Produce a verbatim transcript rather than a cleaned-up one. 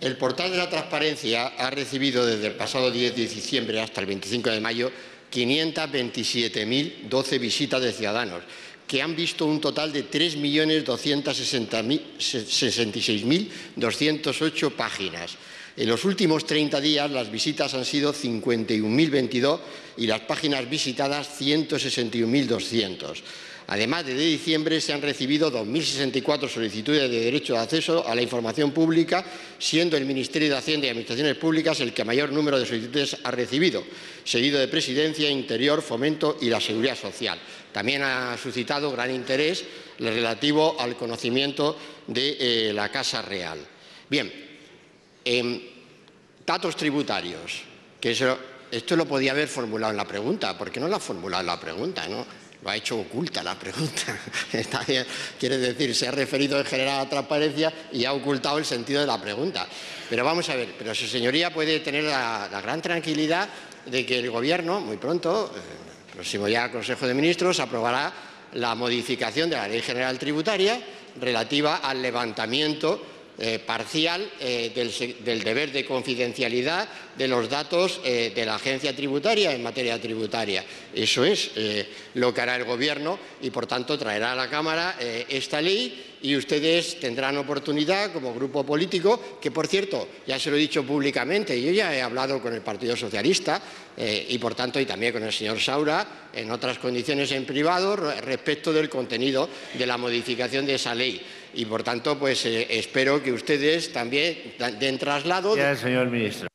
El portal de la transparencia ha recibido desde el pasado diez de diciembre hasta el veinticinco de mayo quinientas veintisiete mil doce visitas de ciudadanos, que han visto un total de tres millones doscientas sesenta y seis mil doscientas ocho páginas. En los últimos treinta días las visitas han sido cincuenta y un mil veintidós y las páginas visitadas ciento sesenta y un mil doscientas. Además, desde diciembre se han recibido dos mil sesenta y cuatro solicitudes de derecho de acceso a la información pública, siendo el Ministerio de Hacienda y Administraciones Públicas el que mayor número de solicitudes ha recibido, seguido de Presidencia, Interior, Fomento y la Seguridad Social. También ha suscitado gran interés relativo al conocimiento de eh, la Casa Real. Bien, eh, datos tributarios, que eso, esto lo podía haber formulado en la pregunta. ¿Por qué no lo ha formulado en la pregunta, no? Lo ha hecho oculta la pregunta. Está bien. Quiere decir, se ha referido en general a la transparencia y ha ocultado el sentido de la pregunta. Pero vamos a ver, pero su señoría puede tener la, la gran tranquilidad de que el Gobierno, muy pronto, el próximo ya Consejo de Ministros, aprobará la modificación de la Ley General Tributaria relativa al levantamiento Eh, parcial eh, del, del deber de confidencialidad de los datos eh, de la agencia tributaria en materia tributaria. Eso es eh, lo que hará el Gobierno y, por tanto, traerá a la Cámara eh, esta ley y ustedes tendrán oportunidad como grupo político, que, por cierto, ya se lo he dicho públicamente, yo ya he hablado con el Partido Socialista eh, y, por tanto, y también con el señor Saura, en otras condiciones en privado, respecto del contenido de la modificación de esa ley. Y, por tanto, pues eh, espero que ustedes también den traslado. Ya, señor ministro.